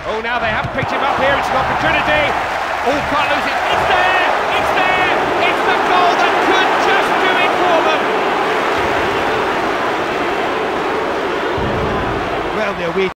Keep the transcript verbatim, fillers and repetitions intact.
Oh, now they have picked him up here. It's an opportunity. Oh, can't lose it. It's there. It's there. It's the goal that could just do it for them. Well, Neil, we